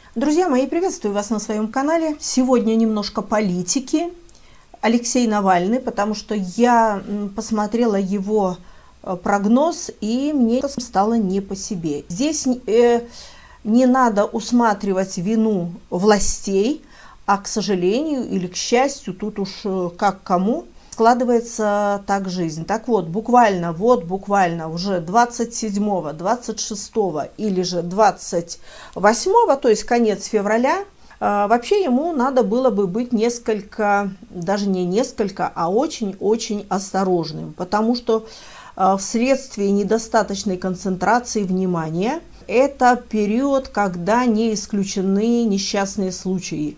Друзья мои, приветствую вас на своем канале. Сегодня немножко политики. Алексей Навальный, потому что я посмотрела его прогноз, и мне стало не по себе. Здесь не надо усматривать вину властей, а, к сожалению или к счастью, тут уж как кому, складывается так жизнь. Так вот, буквально уже 27, 26 или же 28, то есть конец февраля, вообще ему надо было бы быть несколько, даже не несколько, а очень-очень осторожным, потому что вследствие недостаточной концентрации внимания это период, когда не исключены несчастные случаи.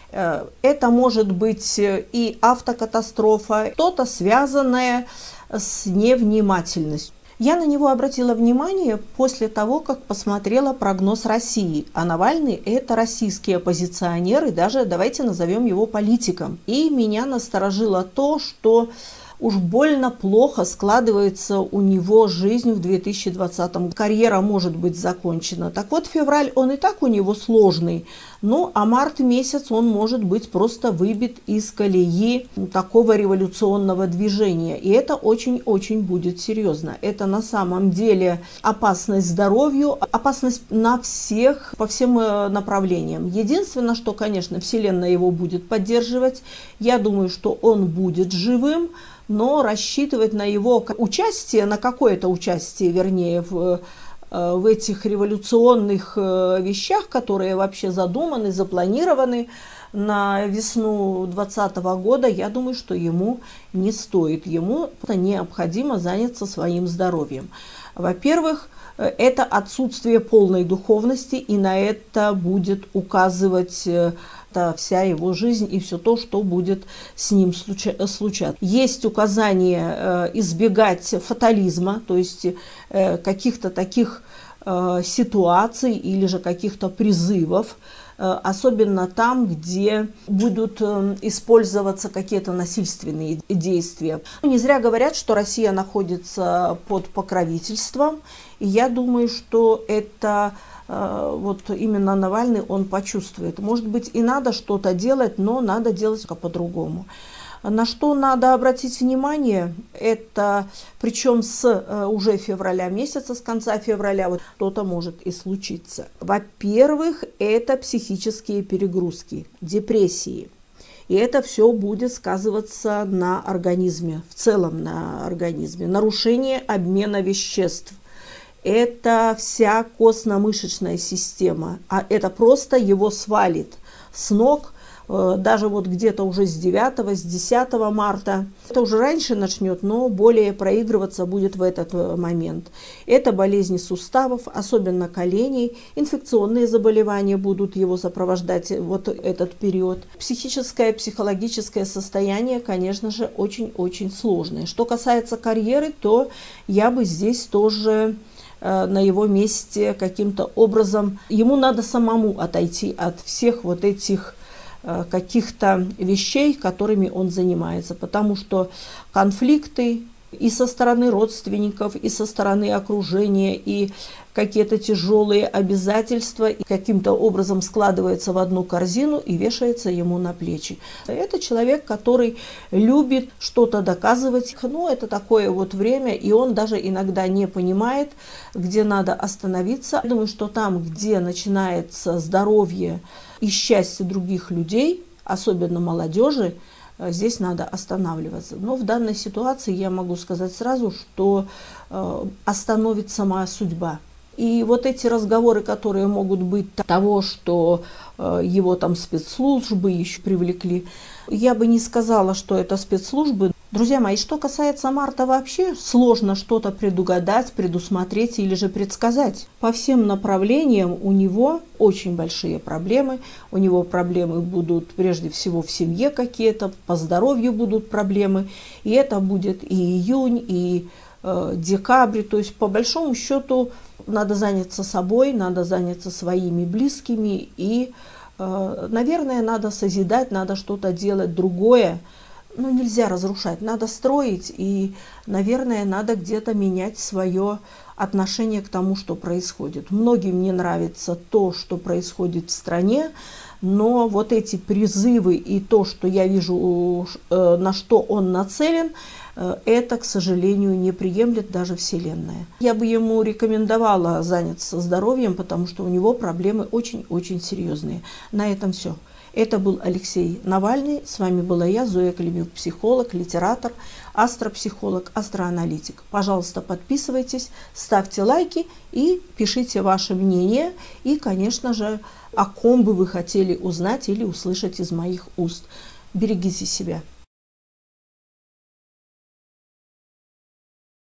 Это может быть и автокатастрофа, что-то связанное с невнимательностью. Я на него обратила внимание после того, как посмотрела прогноз России. А Навальный – это российский оппозиционер, и даже давайте назовем его политиком. И меня насторожило то, что уж больно плохо складывается у него жизнь в 2020-м. Карьера может быть закончена. Так вот, февраль, он и так у него сложный. Ну, а март месяц он может быть просто выбит из колеи такого революционного движения. И это очень-очень будет серьезно. Это на самом деле опасность здоровью, опасность на всех, по всем направлениям. Единственное, что, конечно, Вселенная его будет поддерживать. Я думаю, что он будет живым, но рассчитывать на его участие, на какое-то участие, вернее, в этих революционных вещах, которые вообще задуманы, запланированы на весну 2020 года, я думаю, что ему не стоит. Ему необходимо заняться своим здоровьем. Во-первых, это отсутствие полной духовности, и на это будет указывать вся его жизнь и все то, что будет с ним случаться. Есть указание избегать фатализма, то есть каких-то таких ситуаций или же каких-то призывов, особенно там, где будут использоваться какие-то насильственные действия. Не зря говорят, что Россия находится под покровительством, и я думаю, что это вот именно Навальный он почувствует. Может быть, и надо что-то делать, но надо делать по-другому. На что надо обратить внимание, это причем с уже февраля месяца, с конца февраля, вот что-то может и случиться. Во-первых, это психические перегрузки, депрессии. И это все будет сказываться на организме, в целом на организме. Нарушение обмена веществ. Это вся костно-мышечная система, а это просто его свалит с ног, даже вот где-то уже с 9, с 10 марта. Это уже раньше начнет, но более проигрываться будет в этот момент. Это болезни суставов, особенно коленей, инфекционные заболевания будут его сопровождать вот этот период. Психическое, психологическое состояние, конечно же, очень-очень сложное. Что касается карьеры, то я бы здесь тоже на его месте каким-то образом, ему надо самому отойти от всех вот этих каких-то вещей, которыми он занимается, потому что конфликты и со стороны родственников, и со стороны окружения, и какие-то тяжелые обязательства и каким-то образом складывается в одну корзину и вешается ему на плечи. Это человек, который любит что-то доказывать. Ну, это такое вот время, и он даже иногда не понимает, где надо остановиться. Я думаю, что там, где начинается здоровье и счастье других людей, особенно молодежи, здесь надо останавливаться. Но в данной ситуации я могу сказать сразу, что остановит сама судьба. И вот эти разговоры, которые могут быть того, что его там спецслужбы еще привлекли, я бы не сказала, что это спецслужбы. Друзья мои, что касается марта вообще, сложно что-то предугадать, предусмотреть или же предсказать. По всем направлениям у него очень большие проблемы. У него проблемы будут прежде всего в семье какие-то, по здоровью будут проблемы. И это будет и июнь, и декабрь. То есть по большому счету надо заняться собой, надо заняться своими близкими. И, наверное, надо созидать, надо что-то делать другое. Ну, нельзя разрушать, надо строить, и, наверное, надо где-то менять свое отношение к тому, что происходит. Многим не нравится то, что происходит в стране, но вот эти призывы и то, что я вижу, на что он нацелен, это, к сожалению, не приемлет даже Вселенная. Я бы ему рекомендовала заняться здоровьем, потому что у него проблемы очень-очень серьезные. На этом все. Это был Алексей Навальный. С вами была я, Зоя Климюк, психолог, литератор, астропсихолог, астроаналитик. Пожалуйста, подписывайтесь, ставьте лайки и пишите ваше мнение. И, конечно же, о ком бы вы хотели узнать или услышать из моих уст. Берегите себя.